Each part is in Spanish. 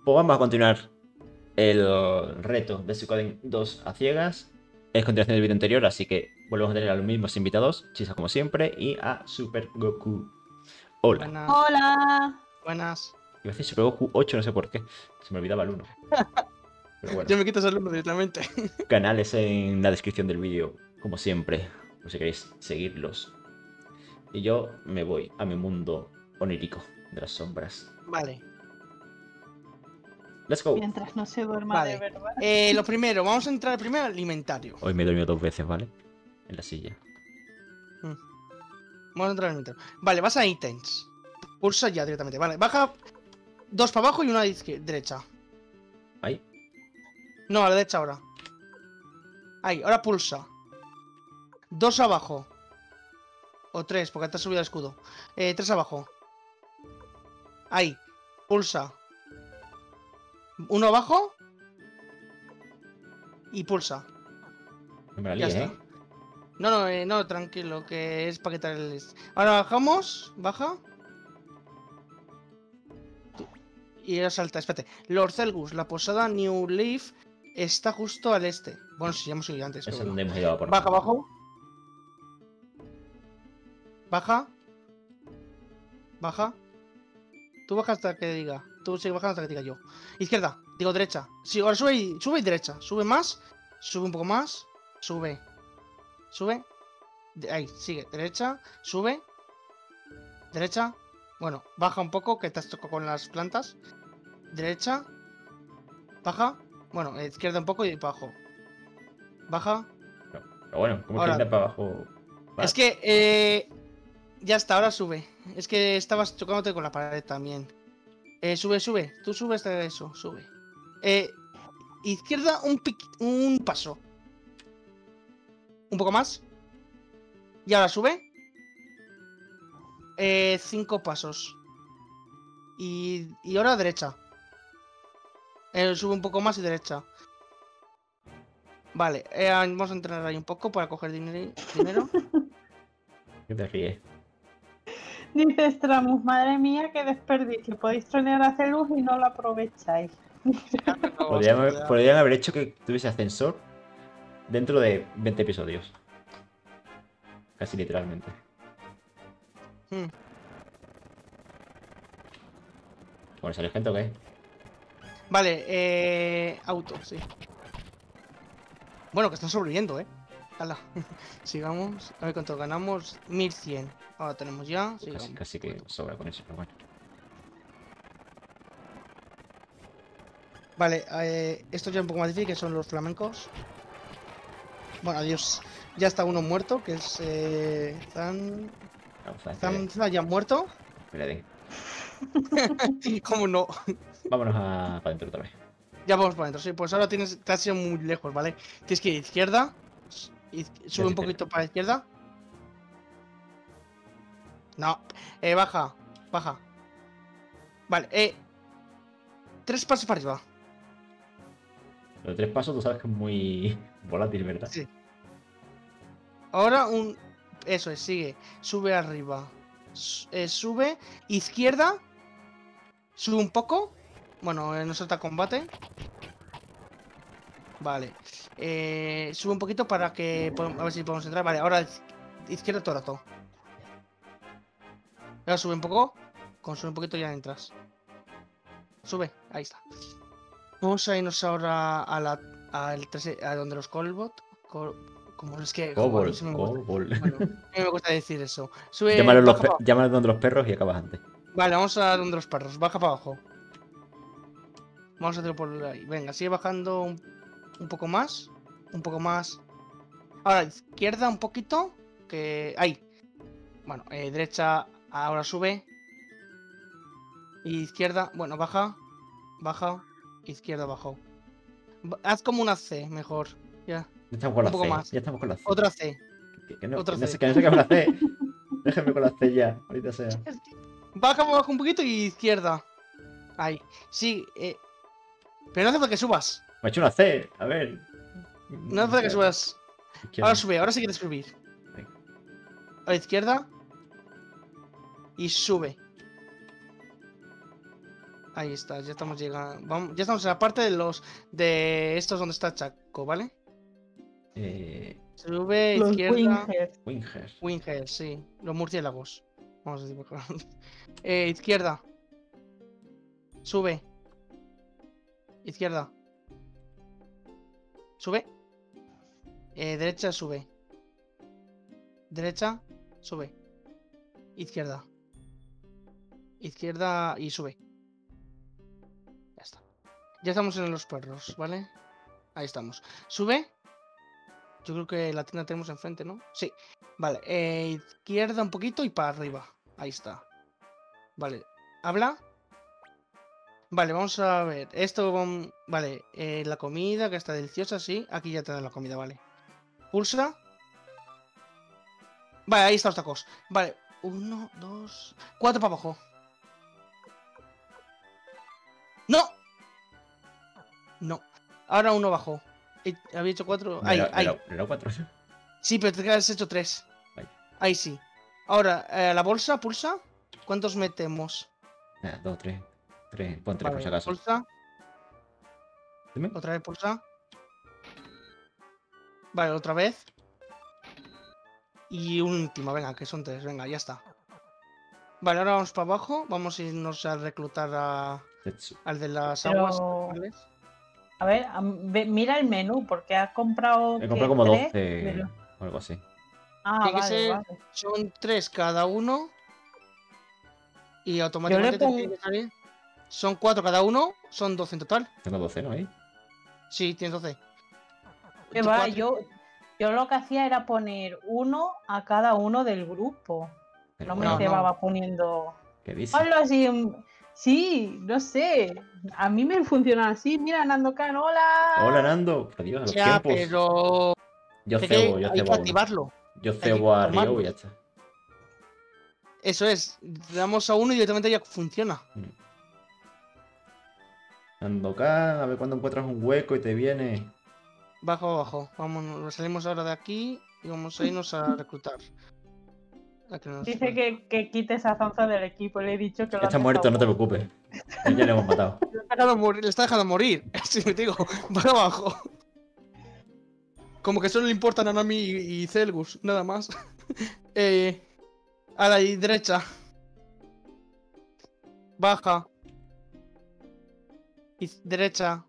Pues vamos a continuar el reto de Suikoden 2 a ciegas. Es continuación del vídeo anterior, así que volvemos a tener a los mismos invitados, Chisa como siempre, y a Super Goku. Hola. Buenas. Hola. Buenas. Iba a decir Super Goku 8, no sé por qué. Se me olvidaba el 1. Pero bueno, Yo me quito el 1 directamente. canales en la descripción del vídeo, como siempre, por si queréis seguirlos. Y yo me voy a mi mundo onírico de las sombras. Vale. Let's go. Mientras no se duerma de Vale. verdad. Lo primero, vamos a entrar primero al alimentario. Hoy me he dormido 2 veces, ¿vale? En la silla. Vamos a entrar al alimentario. Vale, vas a ítems. Pulsa ya directamente. Vale, baja 2 para abajo y una a la derecha. Ahí. No, a la derecha ahora. Ahí, ahora pulsa. 2 abajo. O 3, porque te has subido el escudo. 3 abajo. Ahí. Pulsa. 1 abajo. Y pulsa. No me la Ya líes, está. No, tranquilo, que es para quitar el... Ahora bajamos. Baja. Y ahora salta, espérate. Lord Celgus, la posada New Leaf está justo al este. Bueno, si ya hemos ido antes. Es pero donde bueno. hemos llegado por Baja abajo. Baja. Baja. Tú baja hasta que diga. Tú sigue bajando hasta que diga yo. Izquierda. Digo derecha. Sí, ahora sube y derecha. Sube más. Sube un poco más. Sube. Sube. Ahí, sigue. Derecha. Sube. Derecha. Bueno, baja un poco que te has tocado con las plantas. Derecha. Baja. Bueno, izquierda un poco y bajo. Baja. Pero bueno, ¿cómo Ahora- que ir para abajo? Es que ya está, ahora sube. Es que estabas chocándote con la pared también. Sube. Tú subes de eso, sube. Izquierda un paso. Un poco más. Y ahora sube. 5 pasos. Y ahora derecha. Sube un poco más y derecha. Vale, vamos a entrenar ahí un poco para coger dinero. ¿Qué te ríes? Dice Stramus, madre mía, qué desperdicio. Podéis trolear a Celus y no lo aprovecháis. Podrían haber hecho que tuviese ascensor dentro de 20 episodios. Casi literalmente. Bueno, ¿sale gente o qué? Vale, auto, sí. Bueno, que están sobreviviendo, Hala. Sigamos. A ver cuánto ganamos. 1100. Ahora tenemos ya. Sigamos. Casi que sobra con eso, pero bueno. Vale, esto ya es un poco más difícil, que son los flamencos. Bueno, adiós. Ya está uno muerto, que es Vamos a ver. Zamza ya muerto. Espérate. ¿Cómo no? Vámonos para adentro otra vez. Ya vamos para adentro, sí. Pues ahora te has ido muy lejos, ¿vale? Tienes que ir a izquierda. Sube un poquito para la izquierda. No. Baja. Vale, 3 pasos para arriba. Los 3 pasos tú sabes que es muy volátil, ¿verdad? Sí. Ahora eso es, sigue. Sube arriba. Sube. Izquierda. Sube un poco. Bueno, no salta combate. Vale. Sube un poquito para que... A ver si podemos entrar. Vale, ahora izquierda todo el rato. Ahora sube un poco. Con sube un poquito ya entras. Sube, ahí está. Vamos a irnos ahora a donde los Colbot. Como es que... Cobol, a mí me gusta- Cobol. Bueno, a mí me gusta decir eso. Sube, Llámalo donde los perros y acabas antes. Vale, vamos a donde los perros. Baja para abajo. Vamos a hacerlo por ahí. Venga, sigue bajando un poco más. Un poco más. Ahora, izquierda un poquito. Que... Ahí. Bueno, derecha. Ahora sube. Y izquierda. Bueno, baja. Baja. Izquierda, bajo. Haz como una C, mejor. Ya. Ya estamos con la Un poco C. más. Ya estamos con la C. Otra C. Que no, Otra que no C. sé que no se acabe la C. Déjame con la C ya. Ahorita sea. Baja un poquito y izquierda. Ahí. Sí, pero no hace falta que subas. Me he hecho una C. A ver. No hace falta que subas. Ahora sube, ahora sí quieres subir. Venga. A la izquierda. Y sube. Ahí está, ya estamos llegando. Ya estamos en la parte de los. De estos donde está Chaco, ¿vale? Sube, Los izquierda. Wingers. Winger. Winger, sí. Los murciélagos. Vamos a decir mejor. Izquierda. Sube. Izquierda. Sube. Derecha, sube. Derecha, sube. Izquierda. Izquierda y sube. Ya está. Ya estamos en los perros, ¿vale? Ahí estamos. Sube. Yo creo que la tienda tenemos enfrente, ¿no? Sí. Vale. Izquierda un poquito y para arriba. Ahí está. Vale. Habla. Vale, vamos a ver. Esto, vale. La comida que está deliciosa, sí. Aquí ya te dan la comida, vale. Pulsa. Vale, ahí están los tacos. Vale. 1, 2, 4 para abajo. ¡No! No. Ahora uno abajo. Había hecho 4. Ahí, ahí. Era 4. Sí, pero te has hecho 3. Ahí. Ahí sí. Ahora, la bolsa, pulsa. ¿Cuántos metemos? 2, 3. 3. Pon 3 por Vale, si acaso. pulsa. Dime. Otra vez pulsa. Vale, otra vez. Y última, venga, que son 3. Venga, ya está. Vale, ahora vamos para abajo. Vamos a irnos a reclutar al de las Pero- aguas. ¿Vale? A ver, mira el menú, porque has comprado. He comprado ¿qué? como 3, 12 pero- o algo así. Ah, Tiene que vale, ser- vale. Son 3 cada uno. Y automáticamente pongo- tiene que salir. Son 4 cada uno. Son 12 en total. Tengo 12, ¿no? Ahí. Sí, tienes 12. Que va, 4. yo lo que hacía era poner uno a cada uno del grupo. Pero No me bueno, cebaba poniendo. ¿qué dices? Ponlo así. Sí, no sé. A mí me funciona así. Mira, Nando Can, hola. Hola, Nando. Por Dios, a los Ya, tiempos. pero. Yo es cebo, que yo hay que cebo a uno. activarlo. Yo que cebo a tomarlo. Río y ya está. Eso es. Le damos a uno y directamente ya funciona. Nando acá, a ver cuándo encuentras un hueco y te viene. Bajo, abajo. Vámonos, salimos ahora de aquí y vamos a irnos a reclutar. A que nos- Dice que quite esa zanza del equipo. Le he dicho que lo Está han muerto, no te dejado. preocupes. Ya le hemos matado. Le está dejando morir. Sí, me digo. Para abajo. Como que solo le importan a Nami y Celgus, nada más. A la derecha. Baja. Derecha.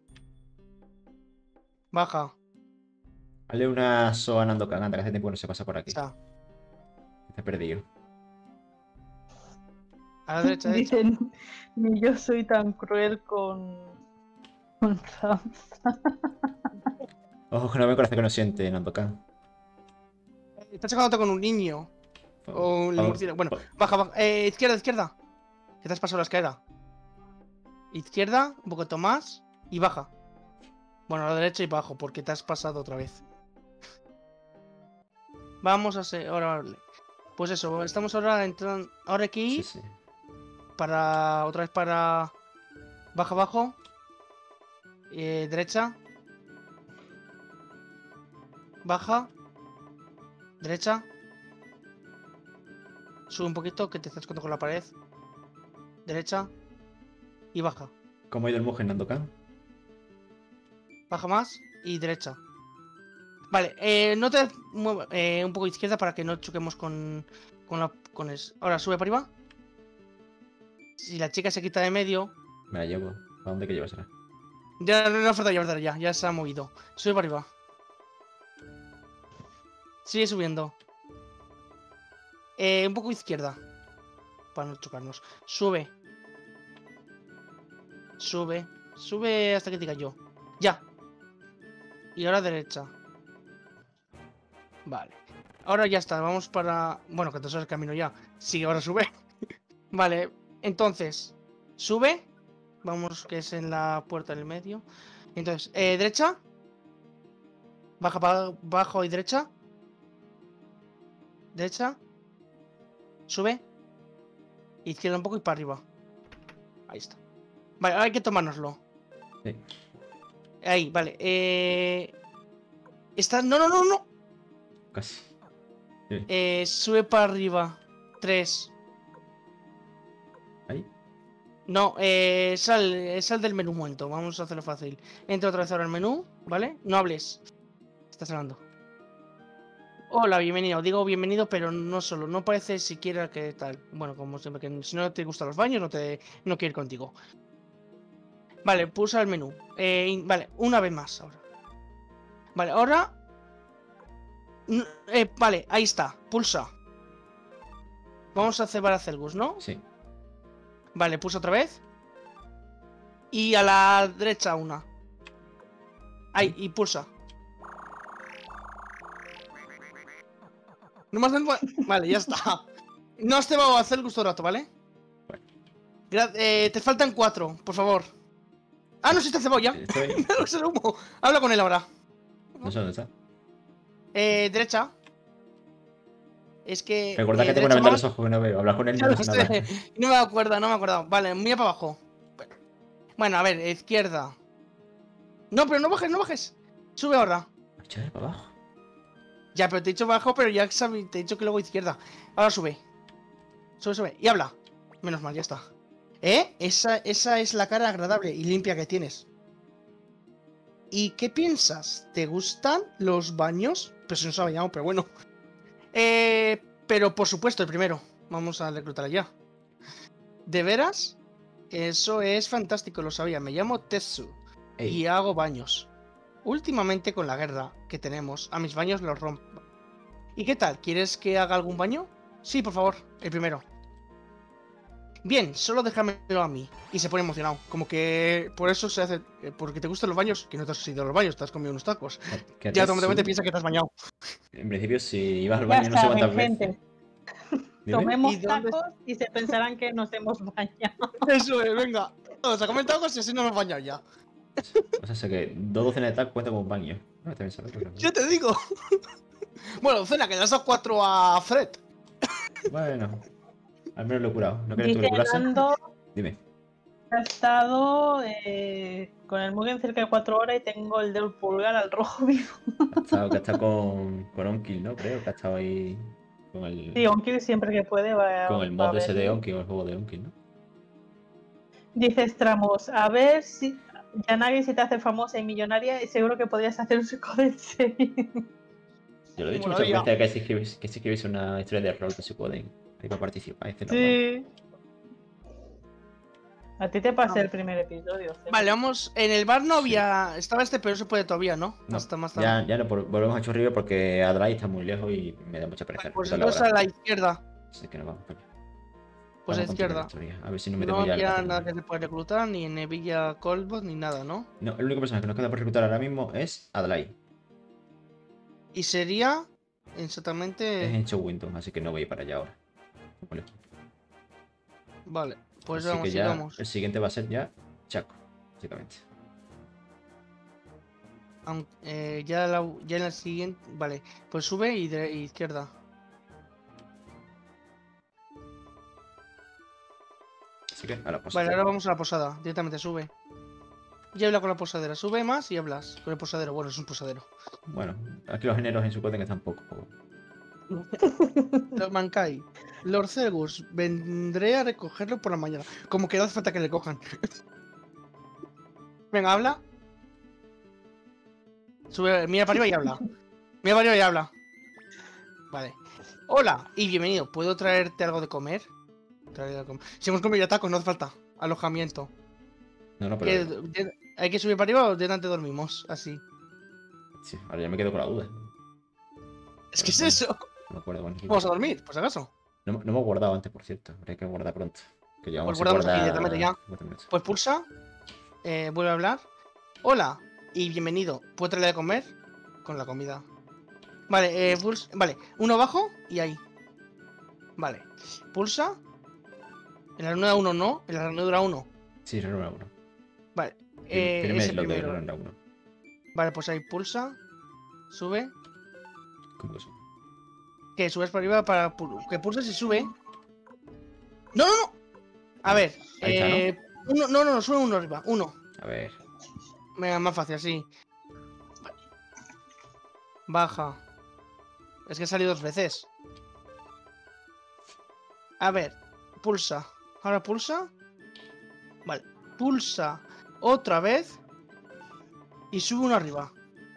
Baja. Dale una soa a Nando Can, anda, que hace tiempo que no se pasa por aquí. Está. Está perdido. A la derecha, derecha. Dicen, ni yo soy tan cruel con Zanza. Ojo, que no me conoce que no siente Nando Can. Está chocándote con un niño. O un murciélago. Bueno, baja, baja. Izquierda, izquierda. Que te has pasado la escalera. Izquierda, un poquito más. Y baja. Bueno, a la derecha y bajo, porque te has pasado otra vez. Vamos a hacer. Ahora. Pues eso, estamos ahora entrando. Ahora aquí. Sí, sí. Para. Otra vez para. Baja, abajo. Derecha. Baja. Derecha. Sube un poquito, que te estás con la pared. Derecha. Y baja. ¿Cómo ha ido el monje Nando Can? Baja más. Y derecha. Vale, no te muevas un poco izquierda para que no choquemos con la. Ahora sube para arriba. Si la chica se quita de medio. Me la llevo. ¿A dónde que llevasela? Ya no falta llevar ya se ha movido. Sube para arriba. Sigue subiendo. Un poco izquierda. Para no chocarnos. Sube. Sube. Sube hasta que diga yo. Ya. Y ahora derecha. Vale. Ahora ya está. Vamos para. Bueno, que te sabes el camino ya. Sí, ahora sube. Vale. Entonces. Sube. Vamos, que es en la puerta del medio. Entonces, derecha. Baja para abajo y derecha. Derecha. Sube. Izquierda un poco y para arriba. Ahí está. Vale, ahora hay que tomárnoslo. Sí. Ahí, vale. Está. No, no, no, no. Casi. Sube para arriba. 3. Ahí. No, sal del menú un momento. Vamos a hacerlo fácil. Entra otra vez ahora al menú, ¿vale? No hables. Estás hablando. Hola, bienvenido. Digo bienvenido, pero no solo. No parece siquiera que tal. Bueno, como siempre, que si no te gustan los baños, no quiero ir contigo. Vale, pulsa el menú. Vale, una vez más ahora. Vale, ahora. Vale, ahí está. Pulsa. Vamos a cebar a Celgus, ¿no? Sí. Vale, pulsa otra vez. Y a la derecha una. Ahí, y pulsa. No más Vale, ya está. No has cebado a Celgus todo el rato, ¿vale? Te faltan 4, por favor. Ah, no, sí está cebado ya. Estoy... Me el humo. Habla con él ahora. No sé dónde está. Derecha. Es que. Recordad que tengo una derecha venda en más. los ojos que no veo. Hablar con él y Ya no lo pasa nada. sé. No me acuerdo, no me acuerdo. Vale, mira para abajo. Bueno, a ver, izquierda. No, pero no bajes, no bajes. Sube ahora. Echar para abajo. Ya, pero te he dicho abajo, pero ya te he dicho que luego izquierda. Ahora sube. Sube, sube. Y habla. Menos mal, ya está. Esa es la cara agradable y limpia que tienes. ¿Y qué piensas? ¿Te gustan los baños? Pues no se ha bañado, pero bueno. Pero por supuesto, el primero. Vamos a reclutar ya. ¿De veras? Eso es fantástico, lo sabía. Me llamo Tetsu Ey. y hago baños. Últimamente con la guerra que tenemos, a mis baños los rompo. ¿Y qué tal? ¿Quieres que haga algún baño? Sí, por favor, el primero. Bien, solo déjamelo a mí. Y se pone emocionado. Como que por eso se hace. Porque te gustan los baños. Que no te has ido a los baños, te has comido unos tacos. ¿Qué Ya haces? automáticamente piensa que te has bañado. En principio, si ibas al Ya baño no sé saben, cuántas gente. veces. Dime. Tomemos ¿Y dónde- tacos y se pensarán que nos hemos bañado. Eso es, venga. Vamos a comer tacos y así no nos bañamos ya. O sea, sé que 2 docenas de tacos cuentan como un baño. No te pensaba, pero... Yo te digo. Bueno, cena, que le has dado 4 a Fred. Bueno, al menos lo he curado. ¿No quieres tú que Dice lo curase? Nando Dime. que ha estado con el Mugen cerca de 4 horas y tengo el del pulgar al rojo vivo. Que ha estado con Onkil, ¿no? Creo que ha estado ahí con el... Sí, Onkil siempre que puede Con el va mod a ese de verlo. Onkil, o el juego de Onkil, ¿no? Dice Stramos, a ver si Yanagi se te hace famosa y millonaria y seguro que podrías hacer un Suicoden serie. Yo lo he dicho Bueno, muchas ya. veces que si escribís una historia de rol que se pueden ahí para participar. Dice normal. Sí. A ti te pasé el primer episodio. Cebo. Vale, vamos. En el bar no Sí. había. Estaba este, pero no se puede todavía, ¿no? No, Hasta más tarde. ya no, volvemos a Churrillo porque Adrai está muy lejos y me da mucha pereza. Pues reclutarlo entonces a ahora. la izquierda. Así que nos vamos para allá. Pues a la Vamos a continuar izquierda. la historia. A ver si no No metemos ya había el nada que se pueda reclutar, ni en Nevilla Colbot, ni nada, ¿no? No, el único personaje que nos queda por reclutar ahora mismo es Adlai. Y sería Es exactamente. en Showwinton, así que no voy a ir para allá ahora. Vale. Vale, pues Así vamos, que ya sigamos. el siguiente va a ser ya Chaco, básicamente. Ya en la siguiente. Vale, pues sube y izquierda. Así que a la posada. Vale, ahora vamos a la posada. Directamente sube. Y habla con la posadera. Sube más y hablas con el posadero. Bueno, es un posadero. Bueno, aquí los géneros en su que están poco. Lord Mankai. Lord Celgus, vendré a recogerlo por la mañana. Como que no hace falta que le cojan. Venga, habla. Sube, mira para arriba y habla. Mira para arriba y habla. Vale. Hola y bienvenido. ¿Puedo traerte algo de comer? Si hemos comido ya tacos, no hace falta. Alojamiento. No, pero. ¿Hay que subir para arriba o delante dormimos? Así. Sí, ahora ya me quedo con la duda. Es que es eso. No me acuerdo. Bueno, Vamos a dormir, por si acaso. no hemos guardado antes, por cierto. Habría que guardar pronto. Que llevamos Pues guardamos aquí sin directamente ya. 50 minutos. Pues pulsa. Vuelve a hablar. Hola y bienvenido. ¿Puedo traerle de comer? Con la comida. Vale, pulsa. Vale, uno abajo y ahí. Vale. Pulsa. En la ranura 1 no. En la ranura 1. Sí, Ranura 1. Vale. Primer Ese slot de primero. Ranura 1. Vale, pues ahí pulsa. Sube. ¿Cómo que eso? Que subes para arriba para que pulses y sube. ¡No, no, no! A ver. Ahí está, No, sube uno arriba. Uno. A ver. Venga, más fácil, así. Baja. Es que he salido 2 veces. A ver. Pulsa. Ahora pulsa. Vale. Pulsa otra vez. Y sube uno arriba.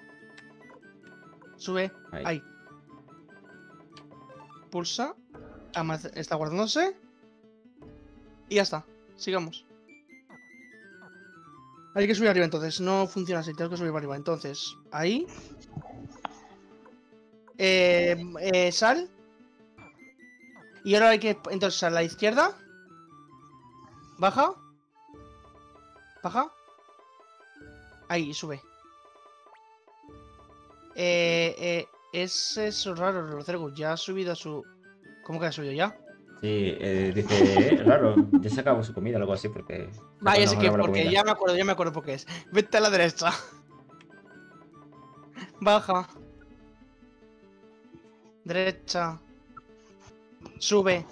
Sube. Ahí. Ahí. Pulsa. Está guardándose. Y ya está. Sigamos. Hay que subir arriba entonces. No funciona así. Tengo que subir para arriba. Entonces, ahí. Sal. Y ahora hay que. Entonces, a la izquierda. Baja. Baja. Ahí, sube. Es eso raro, Rocergo. Ya ha subido a su. ¿Cómo que ha subido ya? Sí, dice, raro, ya se acabó su comida o algo así porque... Vaya, no sí que acabó la porque comida. ya me acuerdo por qué es. Vete a la derecha. Baja. Derecha. Sube.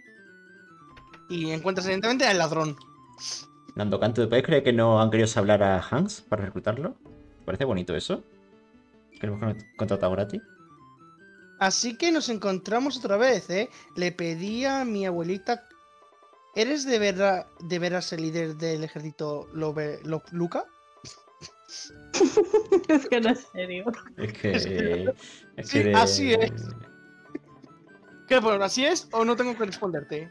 Y encuentras evidentemente al ladrón. Nando Canto, ¿te puedes creer que no han querido hablar a Hans para reclutarlo? ¿Te parece bonito eso? Que lo hemos contratado gratis. Así que nos encontramos otra vez, ¿eh? Le pedí a mi abuelita. ¿Eres de veras el líder del ejército Luca? Es que no es serio. Es que... Es Sí, que así es. ¿Qué poner? ¿Así es o no tengo que responderte?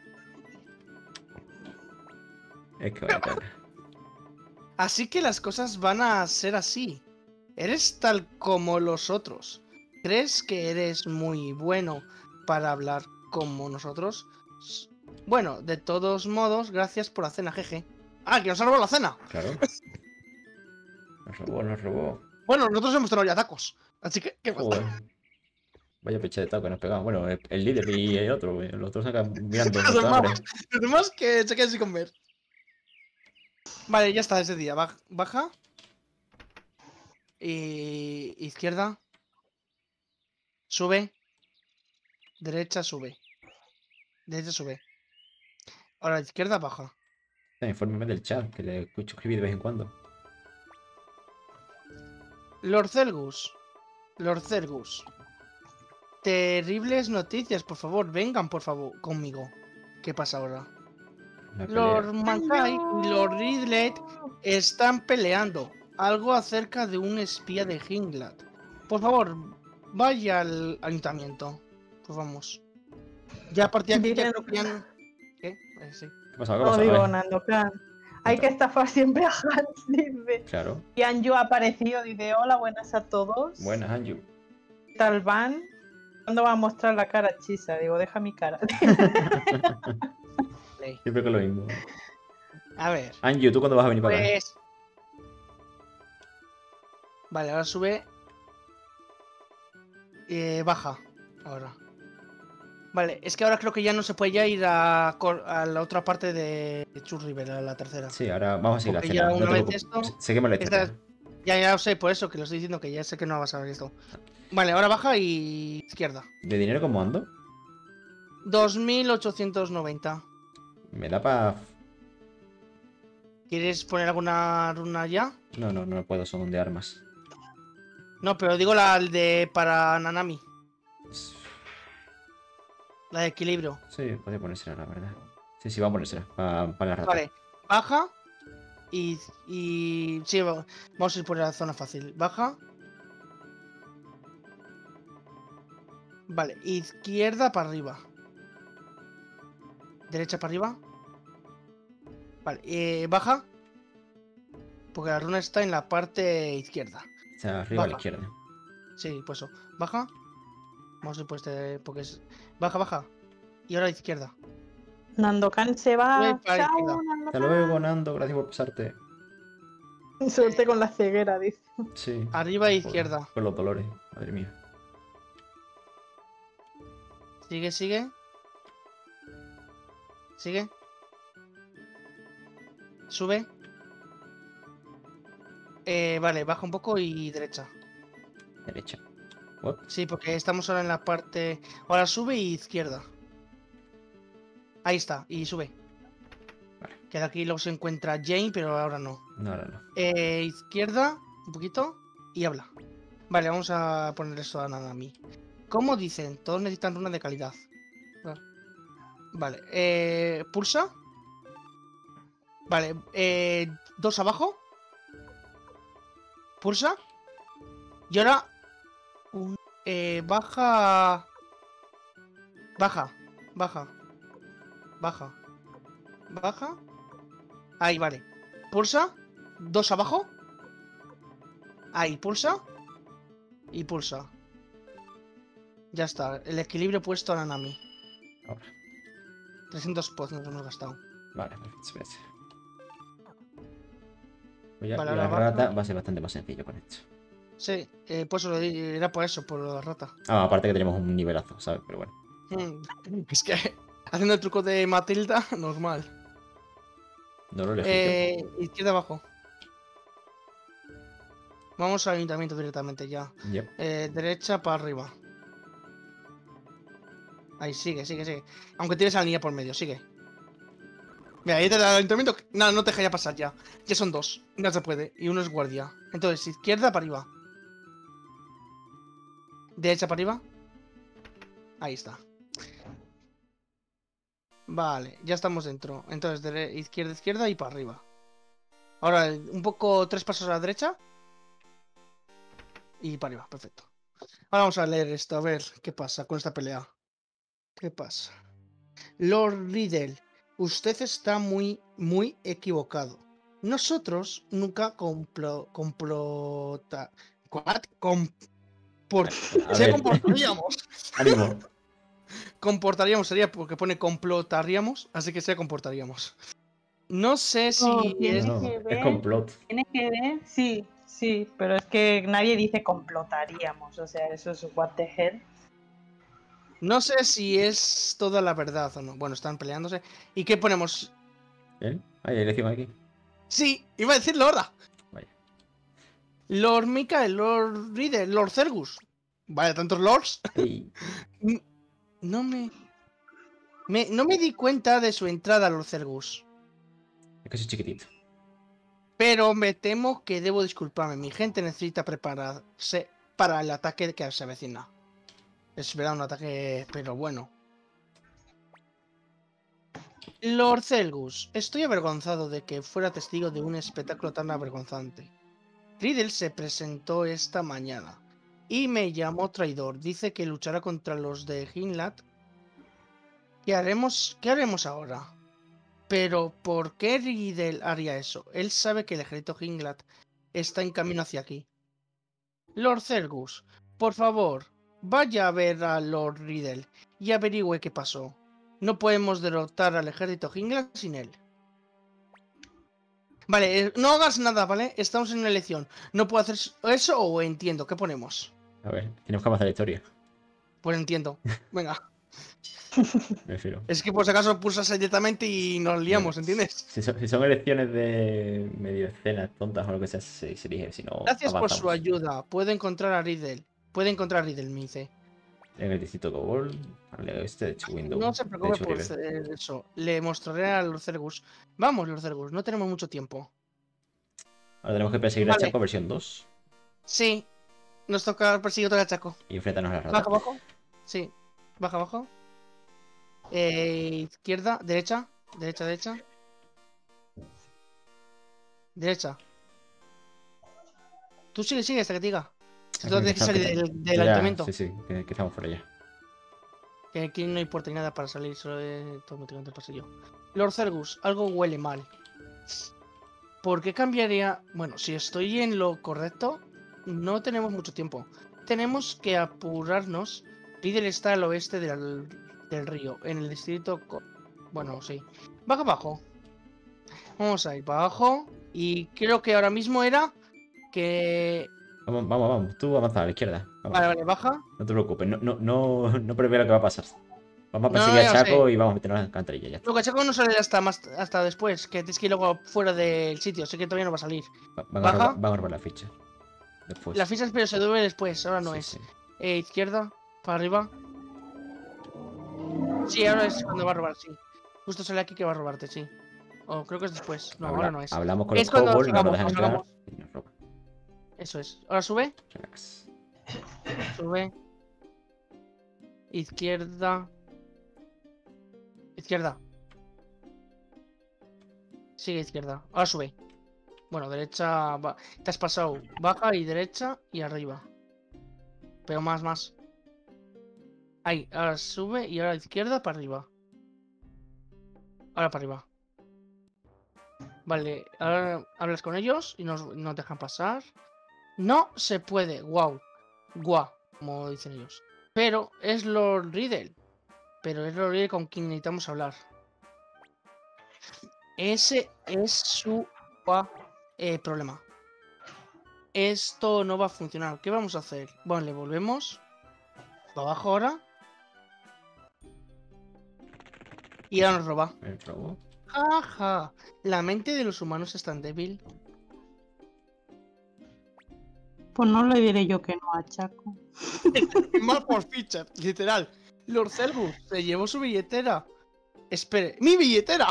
Es que vaya cara. Así que las cosas van a ser así. Eres tal como los otros. ¿Crees que eres muy bueno para hablar como nosotros? Bueno, de todos modos, gracias por la cena, jeje. Ah, que nos ha robado la cena. Claro. Nos robó. Bueno, nosotros hemos tenido ya tacos. Así que, ¿qué pasa? Joder. Vaya pecha de taco que nos pegamos. Bueno, el líder y el otro, los dos acá mirando Los nuestra hambre. demás que se queden sin comer. Vale, ya está ese día. Baja. Y izquierda. Sube. Derecha, sube. Derecha, sube. Ahora izquierda, baja. Infórmeme del chat, que le escucho escribir de vez en cuando. Lord Celgus. Lord Celgus. Terribles noticias, por favor. Vengan, por favor, conmigo. ¿Qué pasa ahora? La pelea. Lord Mankai y Lord Ridley están peleando. Algo acerca de un espía de Hinglat. Por favor, vaya al ayuntamiento. Pues vamos. Ya a partir de aquí ya Dile- creo que ya no- ¿Qué? Sí. ¿Qué pasa? ¿Qué No pasa? digo, A ver. Nandokan. Hay que estafar siempre a Hans, dice. Claro. Y Anju ha aparecido, dice, hola, buenas a todos. Buenas, Anju. ¿Qué tal van? ¿Cuándo va a mostrar la cara chisa? Digo, deja mi cara. Siempre con lo mismo. A ver. Anju, ¿tú cuándo vas a venir para acá? Pues. Vale, ahora sube. Baja. Ahora. Vale, es que ahora creo que ya no se puede ya ir a la otra parte de Chus River, a la tercera. Sí, ahora vamos a seguir la Porque cena. ya una No te vez preocupes. esto- Seguimos la Esta- historia. Ya lo sé, por eso que lo estoy diciendo, que ya sé que no vas a ver esto. Vale, ahora baja y izquierda. ¿De dinero cómo ando? 2890. ¿Me da para...? ¿Quieres poner alguna runa ya? No puedo, son de armas. No, pero digo la de para Nanami. La de equilibrio. Sí, puede ponérsela, la verdad. Sí, vamos a ponérsela. Para la rata. Vale, baja y sí, vamos a ir por la zona fácil. Baja. Vale, izquierda para arriba. Derecha para arriba. Vale, baja. Porque la runa está en la parte izquierda. O sea, arriba a la Baja. izquierda. Sí, pues eso. Baja. Vamos a ir por este. Porque es. Baja. Y ahora izquierda. Nandokan se va. Voy para Chao, izquierda. Hasta Nandokan. luego, Nando. Gracias por pasarte. Suerte con la ceguera, dice. Sí. Arriba e Por- izquierda. Por los dolores. Madre mía. Sigue. Sigue. Sube. Vale, baja un poco y derecha. Derecha. What? Sí, porque estamos ahora en la parte. Ahora sube y izquierda. Ahí está, y sube. Vale. Que de aquí luego se encuentra Jane, pero ahora no. No, ahora no. Izquierda, un poquito, y habla. Vale, vamos a poner esto a Nanami. ¿Cómo dicen? Todos necesitan runas de calidad. Vale, pulsa. Vale, 2 abajo. Pulsa. Y ahora... baja... Baja. Baja. Baja. Baja. Ahí, vale. Pulsa. 2 abajo. Ahí, pulsa. Y pulsa. Ya está. El equilibrio puesto a Nanami. Ahora. 300 pods nos hemos gastado. Vale, perfecto. Espérate. Pues ya, Vale, la ahora rata baja. va a ser bastante más sencillo con esto. Sí, pues era por eso, por la rata. Ah, aparte que tenemos un nivelazo, ¿sabes? Pero bueno. Es que haciendo el truco de Matilda, normal. No lo elegí Izquierda abajo. Vamos al ayuntamiento directamente ya. yo. Yep. Derecha para arriba. Ahí, sigue. Aunque tienes a la niña por medio, sigue. Mira, ahí te da el ayuntamiento. No, no te deja ya pasar ya. Ya son 2. No se puede. Y uno es guardia. Entonces, izquierda para arriba. Derecha para arriba. Ahí está. Vale, ya estamos dentro. Entonces, izquierda y para arriba. Ahora, un poco 3 pasos a la derecha. Y para arriba, perfecto. Ahora vamos a leer esto, a ver qué pasa con esta pelea. ¿Qué pasa? Lord Riddle, usted está muy equivocado. Nosotros nunca A se ver. comportaríamos. Ánimo. Comportaríamos sería porque pone complotaríamos, así que se comportaríamos. No sé si No, tiene No, que es ver. complot. Tiene que ver, sí, pero es que nadie dice complotaríamos, o sea, eso es what the hell. No sé si es toda la verdad o no. Bueno, están peleándose. ¿Y qué ponemos? ¿Bien? Ahí, elección aquí. Sí, iba a decirlo ahora. Vaya. Lord Mikael, Lord Riddle, Lord Cergus. Vaya, tantos lords. Ey. No no me di cuenta de su entrada, Lord Cergus. Es que soy chiquitito. Pero me temo que debo disculparme. Mi gente necesita prepararse para el ataque que se avecina. Espera un ataque, pero bueno. Lord Celgus, estoy avergonzado de que fuera testigo de un espectáculo tan avergonzante. Riddle se presentó esta mañana y me llamó traidor. Dice que luchará contra los de Hinlat. ¿Qué haremos ahora? Pero, ¿por qué Riddle haría eso? Él sabe que el ejército Hinglat está en camino hacia aquí. Lord Celgus, por favor, vaya a ver a Lord Riddle y averigüe qué pasó. No podemos derrotar al ejército Hinglat sin él. Vale, no hagas nada, ¿vale? Estamos en una elección. No puedo hacer eso o entiendo. ¿Qué ponemos? A ver, tenemos que avanzar la historia. Pues entiendo. Venga. Me refiero. Es que por si acaso pulsas directamente y nos liamos, ¿entiendes? Si son elecciones de medio escenas tontas o lo que sea, se elige. Si no, Gracias por su avanzamos. ayuda. Puedo encontrar a Riddle. Puede encontrar a Riddle, me dice. En el distrito Gobol, al este de Window. No se preocupe por eso. Le mostraré a Lord Cergus. Vamos, Lord Cergus, no tenemos mucho tiempo. Ahora tenemos que perseguir a Vale. Chaco versión 2 Sí, nos toca perseguir otro Chaco. y enfrentarnos a la rata. Baja abajo. Sí, baja abajo. Izquierda, derecha, derecha. Derecha. Tú sigue hasta que te diga. Si tú tienes que salir del Ya, ayuntamiento. Sí, que estamos por allá. Que aquí no importa ni nada para salir, solo automáticamente el pasillo. Lord Cergus, algo huele mal. ¿Por qué cambiaría? Bueno, si estoy en lo correcto, no tenemos mucho tiempo. Tenemos que apurarnos. Riddle está al oeste del río, en el distrito... Bueno, sí. Baja abajo. Vamos a ir para abajo. Y creo que ahora mismo era que... Vamos. Tú avanza a la izquierda. Vamos. Vale, baja. No te preocupes, no prevé lo que va a pasar. Vamos a No, perseguir a ya Chaco sé. y vamos a meternos en la alcantarilla. Ya está. Lo que Chaco no sale hasta después, que tienes que ir luego fuera del sitio, sé que todavía no va a salir. Van a robar la ficha. Después. La ficha pero se duele después, ahora no Sí, es. sí. Izquierda, para arriba. Sí, ahora es cuando va a robar, sí. Justo sale aquí que va a robarte, sí. O creo que es después. No, ahora no es. Hablamos con Es los cuando kobolds, no nos salgamos, dejan cuando entrar salgamos. y nos roban. Eso es. Ahora sube, Relax. sube. Izquierda. Izquierda. Sigue izquierda. Ahora sube. Bueno, derecha. Te has pasado. Baja y derecha y arriba. Pero más. Ahí, ahora sube y ahora izquierda para arriba. Ahora para arriba. Vale, ahora hablas con ellos y nos dejan pasar. No se puede. Guau. Guau, como dicen ellos. Pero es Lord Riddle. Pero es Lord Riddle con quien necesitamos hablar. Ese es su problema. Esto no va a funcionar. ¿Qué vamos a hacer? Bueno, le volvemos. Para abajo ahora. Y ahora nos roba. Me robó. Jaja. La mente de los humanos es tan débil. Pues no le diré yo que no a Chaco. Mal por fichas, literal. Lord Zelgus se llevó su billetera. Espere, ¡mi billetera!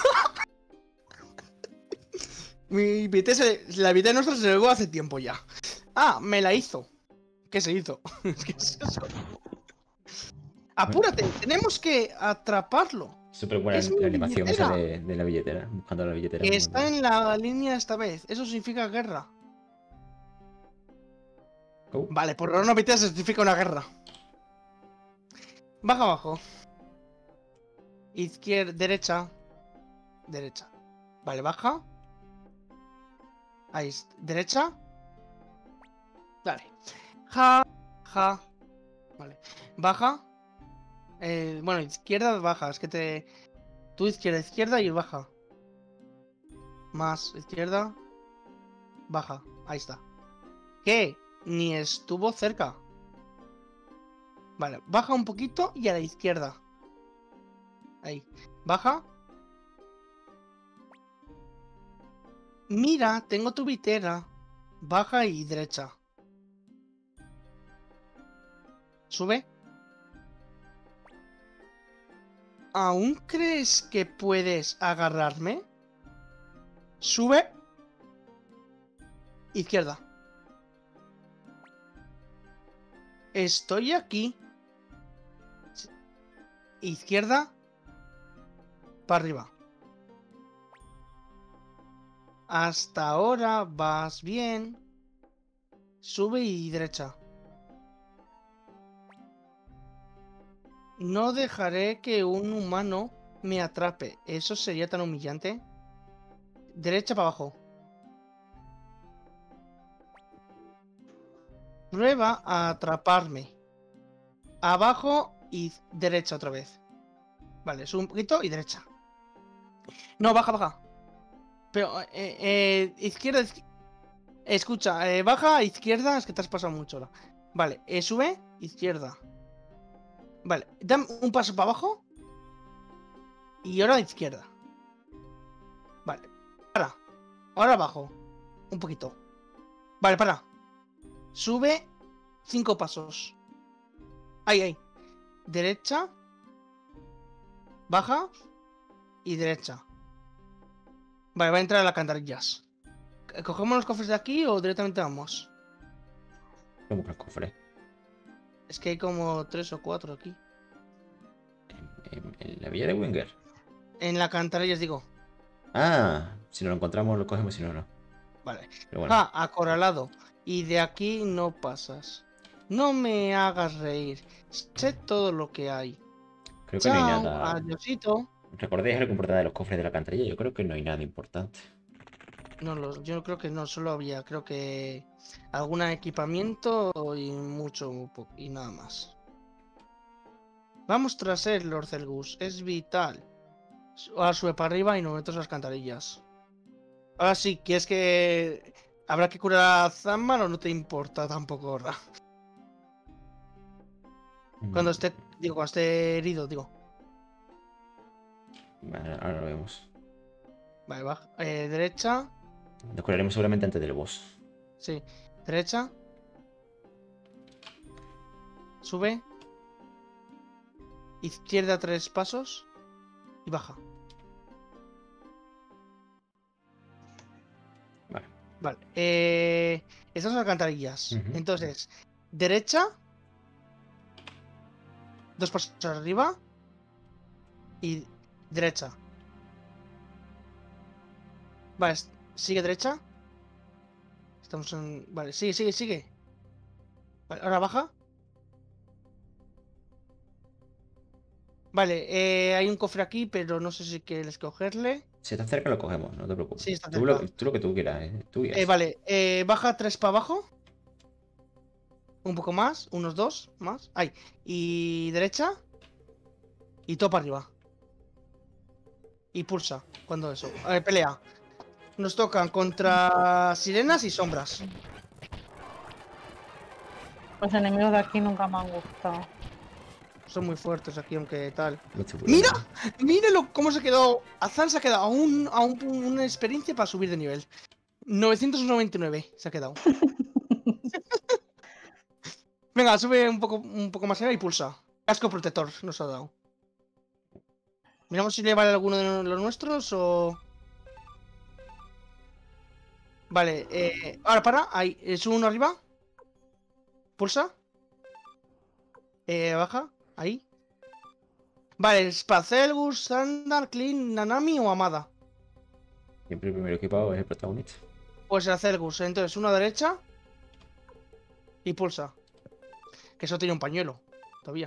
Mi billetera, la billetera nuestra se llevó hace tiempo ya. Ah, me la hizo. ¿Qué se hizo? ¿Qué es eso? Apúrate, tenemos que atraparlo. Súper buena Es mi la animación esa billetera. de la billetera. Buscando la billetera. Que está en la línea esta vez. Eso significa guerra. Oh, Vale, por ahora una billetera significa una guerra. Baja abajo. Izquierda, derecha. Derecha. Vale, baja. Ahí, derecha. Dale. Ja. Vale. Baja. Bueno, izquierda, baja. Es que te... Tú izquierda y baja. Más izquierda. Baja. Ahí está. ¿Qué? Ni estuvo cerca. Vale, baja un poquito y a la izquierda. Ahí. Baja. Mira, tengo tu vitera. Baja y derecha. Sube. ¿Aún crees que puedes agarrarme? Sube. Izquierda. Estoy aquí. Izquierda. Para arriba. Hasta ahora vas bien. Sube y derecha. No dejaré que un humano me atrape. Eso sería tan humillante. Derecha para abajo. Prueba a atraparme. Abajo y derecha otra vez. Vale, sube un poquito y derecha. No, baja. Pero, izquierda. Escucha, baja, izquierda. Es que te has pasado mucho ahora. Vale, sube, izquierda. Vale, dame un paso para abajo. Y ahora izquierda. Vale, para. Ahora abajo. Un poquito. Vale, para. Sube 5 pasos. Ahí. Derecha. Baja. Y derecha. Vale, va a entrar a las alcantarillas. ¿Cogemos los cofres de aquí o directamente vamos? como que el cofre. Es que hay como 3 o 4 aquí. En la villa de Winger. En la alcantarillas digo. Ah, si no lo encontramos, lo cogemos, si no, no. Vale. Pero bueno. Ah, acorralado. Y de aquí no pasas. No me hagas reír. Sé todo lo que hay. Creo que no hay Chao, nada. adiosito. ¿Recordáis algo importante de los cofres de la alcantarilla? Yo creo que no hay nada importante. No, yo creo que no, solo había, creo que algún equipamiento y y nada más. Vamos tras él, Lord Zelgus, es vital. Ahora sube para arriba y nos metemos a las alcantarillas. Ahora sí, ¿quieres que habrá que curar a Zamman o no te importa tampoco ahora? Cuando esté herido, digo. Vale, ahora lo vemos. Vale, baja. Derecha. Nos curaremos seguramente antes del boss. Sí. Derecha. Sube. Izquierda 3 pasos. Y baja. Vale. Vale. Estas son alcantarillas. Ujú. Entonces, derecha. 2 pasos arriba. Y derecha. Vale, sigue derecha. Estamos en... Vale, sigue. Vale, ahora baja. Vale, hay un cofre aquí, pero no sé si quieres cogerle. Si está cerca lo cogemos, no te preocupes. Sí, está Tú lo, cerca. tú lo que tú quieras, tú guías. Vale, baja 3 para abajo. Un poco más, unos 2 más. Ahí. Y derecha. Y todo para arriba. Y pulsa cuando eso. Pelea. Nos tocan contra sirenas y sombras. Los enemigos de aquí nunca me han gustado. Son muy fuertes aquí, aunque tal. Los tiburones. ¡Mira! ¡Míralo cómo se ha quedado! Azan se ha quedado una experiencia para subir de nivel. 999 se ha quedado. Venga, sube un poco más allá y pulsa. Casco protector nos ha dado. Miramos si le vale alguno de los nuestros o... Vale, ahora para. Ahí, sube uno arriba. Pulsa. Baja. Ahí. Vale, Spacelgus, Sandar, Clean, Nanami o Amada. Siempre el primero equipado es el protagonista. Pues el Celgus. Entonces, uno a derecha. Y pulsa. Que eso tiene un pañuelo. Todavía.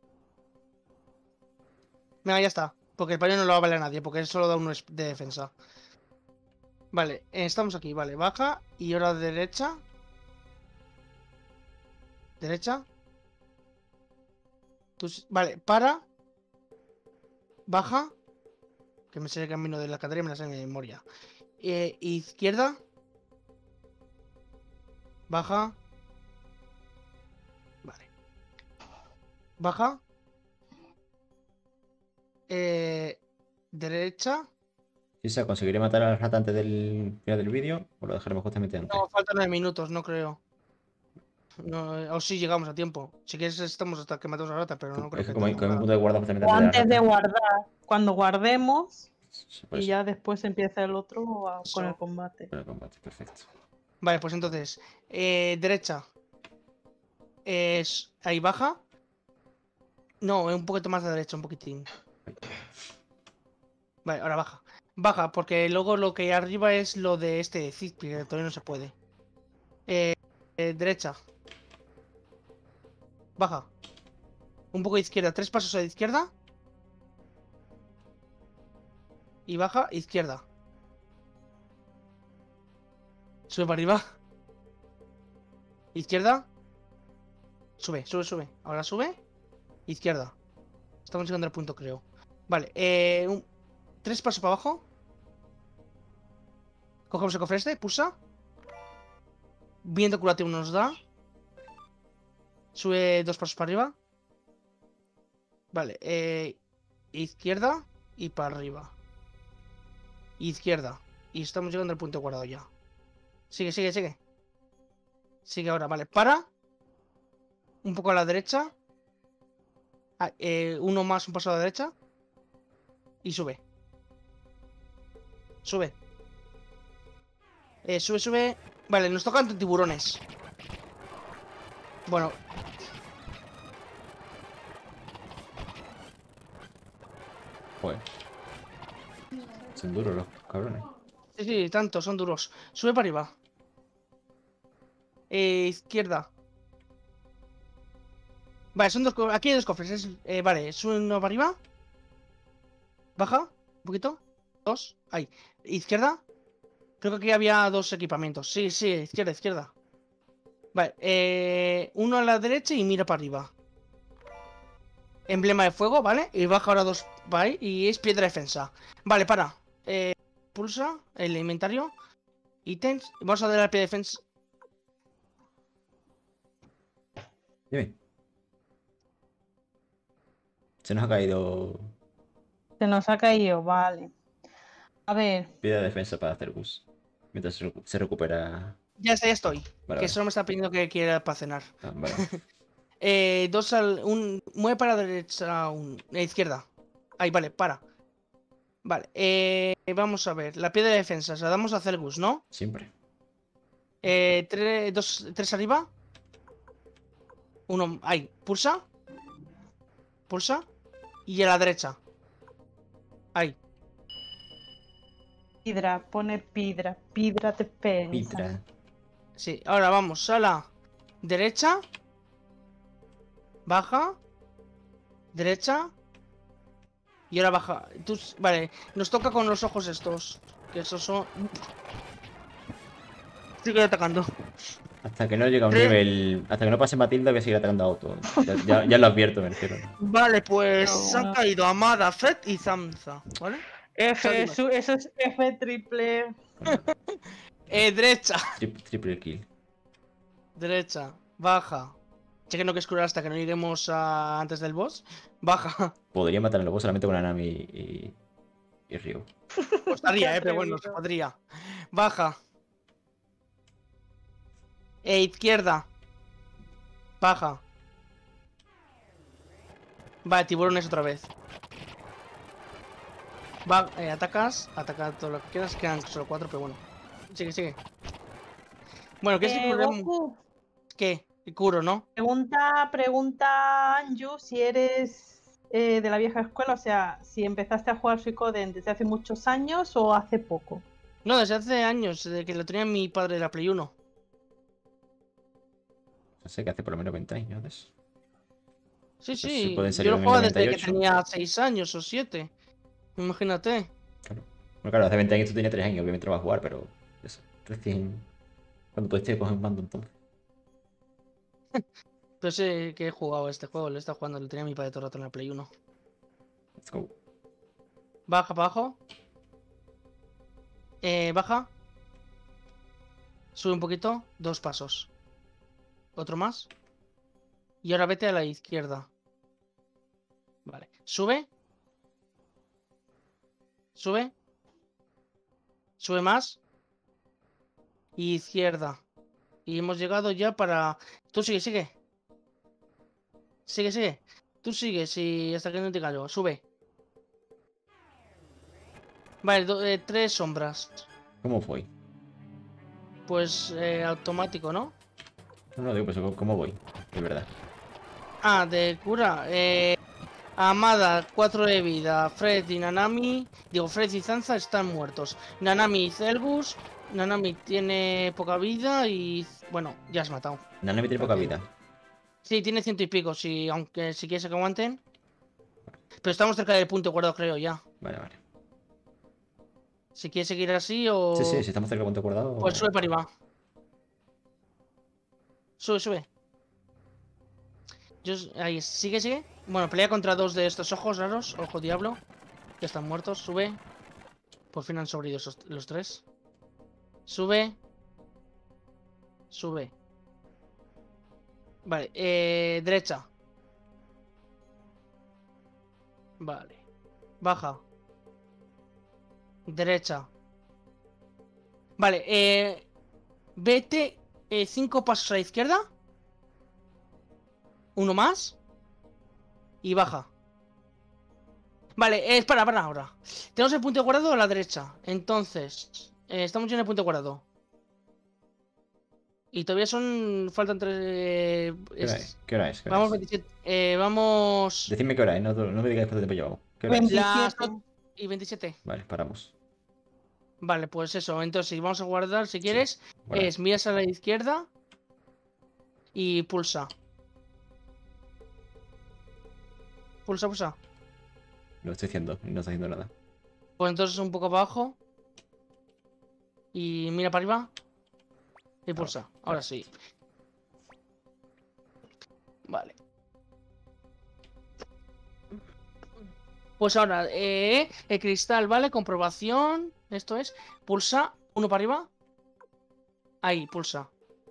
Venga, ya está. Porque el pañuelo no lo va a valer a nadie. Porque él solo da uno de defensa. Vale, estamos aquí. Vale, baja. Y ahora derecha. Derecha. Vale, para. Baja. Que me sé el camino de la cadera y me la sé de memoria. Izquierda. Baja. Vale. Baja. Derecha. Isa, ¿conseguiré matar al rata antes del final del vídeo? ¿O lo dejaremos justamente antes? No, faltan 9 minutos, no creo. No, o sí llegamos a tiempo. Si quieres estamos hasta que matemos a la rata, pero no creo Es que que como hay tengamos un nada. punto de guarda justamente O antes antes de la rata. guardar. Cuando guardemos Por y eso, ya después empieza el otro con el Eso. combate. con el combate, perfecto. Vale, pues entonces, derecha. Ahí baja. No, un poquito más de derecha, un poquitín. Vale, ahora baja. Baja, porque luego lo que hay arriba es lo de este Zip, que todavía no se puede. Derecha. Baja. Un poco de izquierda, 3 pasos a la izquierda. Y baja, izquierda. Sube para arriba. Izquierda. Sube. Ahora sube. Izquierda. Estamos llegando al punto, creo. Vale, 3 pasos para abajo. Cogemos el cofre este, pulsa. Viento curativo nos da. Sube 2 pasos para arriba. Vale, izquierda y para arriba. Izquierda. Y estamos llegando al punto guardado ya. Sigue. Sigue ahora, vale. Para. Un poco a la derecha. Uno más, un paso a la derecha. Y sube. Sube. Sube. Vale, nos tocan tiburones. Bueno. Joder. Son duros los cabrones. Sí, tanto, son duros. Sube para arriba. Izquierda. Vale, son dos aquí hay 2 cofres. Vale, sube uno para arriba. Baja, un poquito. 2. Ahí. Izquierda. Creo que aquí había 2 equipamientos. Sí, izquierda. Vale, uno a la derecha y mira para arriba. Emblema de fuego, ¿vale? Y baja ahora 2 para ahí. Y es piedra de defensa. Vale, para. Pulsa el inventario. Ítems. Vamos a dar la piedra de defensa. Dime. Se nos ha caído Se nos ha caído, vale. A ver, piedra de defensa para hacer bus. Mientras se recupera. Ya estoy. Vale, Que vale. solo me está pidiendo que quiera para cenar. Vale. Mueve para la derecha, izquierda. Ahí, vale, para. Vale, vamos a ver. La piedra de defensa, se la damos a Celgus, ¿no? Siempre. 3 arriba. Uno, ahí, pulsa. Y a la derecha. Ahí. Pidra, pone Pidra. Pidra te pensa. Pitra. Sí, ahora vamos a la derecha. Baja. Derecha. Y ahora baja. Vale, nos toca con los ojos estos. Que esos son... Sigue atacando. Hasta que no llegue a un Tres. nivel. Hasta que no pase Matilda, voy a seguir atacando a auto. Ya lo advierto, me refiero. Vale, pues Pero han bueno. caído Amada, Fed y Zamza. ¿Vale? F, Salud. eso es F triple. Derecha. Triple kill. Derecha. Baja. Cheque no que es curar hasta que no lleguemos a... antes del boss. Baja. Podría matar al lobo solamente con Anami y Ryu. Pues estaría, pero bueno, se podría. Baja. Izquierda. Baja. Vale, tiburones otra vez. Va, atacas. Ataca todo lo que quieras. Quedan solo 4, pero bueno. Sigue, sigue. Bueno, ¿qué es el problema? Goku, ¿Qué? El curo, ¿no? pregunta Anju si eres de la vieja escuela, o sea, si empezaste a jugar Suicoden desde hace muchos años o hace poco. No, desde hace años, desde que lo tenía mi padre de la Play 1. No sé, que hace por lo menos 20 años de eso. Sí, sí sí. pueden salir Yo lo en el jugaba desde que 98. tenía 6 años o 7. Imagínate. Claro. Bueno, claro, hace 20 años tú tenías 3 años, obviamente no vas a jugar, pero eso, recién. Cuando pudiste coger un mando entonces. Pero sé que he jugado este juego, lo he estado jugando, lo tenía mi padre todo el rato en la Play 1. Let's go. Baja para abajo. Baja. Sube un poquito. 2 pasos. Otro más. Y ahora vete a la izquierda. Vale. Sube. Sube. Sube más. Y izquierda. Y hemos llegado ya para... Tú sigue, sigue. Sigue, sigue. Tú sigue, si hasta que no te callo. Sube. Vale, 3 sombras. ¿Cómo fue? Pues automático, ¿no? No, digo, pues ¿cómo voy? De verdad. Ah, de cura. Amada, 4 de vida. Fred y Nanami. Digo, Fred y Zanza están muertos. Nanami y Celgus. Nanami tiene poca vida y... Bueno, ya has matado. Nanami tiene poca vida. Sí, tiene 100 y pico, aunque si quieres que aguanten. Pero estamos cerca del punto guardado, creo, ya. Vale, vale. Si quieres seguir así o... Sí, sí, si estamos cerca del punto guardado. Pues sube para arriba. Sube, sube. Ahí, sigue, sigue. Bueno, pelea contra 2 de estos ojos raros. Ojo diablo. Ya están muertos. Sube. Por fin han sobrevivido los 3. Sube. Sube. Vale, derecha. Vale. Baja. Derecha. Vale, vete 5 pasos a la izquierda. Uno más. Y baja. Vale, para ahora. Tenemos el punto guardado a la derecha. Entonces, estamos ya en el punto guardado. Y todavía faltan 3... ¿Qué hora es? ¿Qué hora es? Vamos 27. Vamos... Decidme qué hora es, no me digáis cuánto tiempo llevamos. ¿Qué hora es? 27. Las 8:27. Vale, paramos. Vale, pues eso. Entonces, si vamos a guardar, si quieres, Guarda. miras a la izquierda y pulsa. Pulsa, pulsa. Lo estoy haciendo y no estoy haciendo nada. Pues entonces un poco para abajo. Y mira para arriba. Y pulsa. Ahora sí. Vale. Pues ahora, el cristal, ¿vale? Comprobación. Esto es. Pulsa. Uno para arriba. Ahí, pulsa.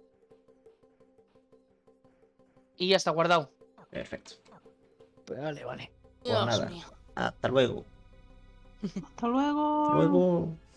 Y ya está guardado. Perfecto. Vale, vale. Pues nada. mío. Hasta luego. Hasta luego. Hasta luego.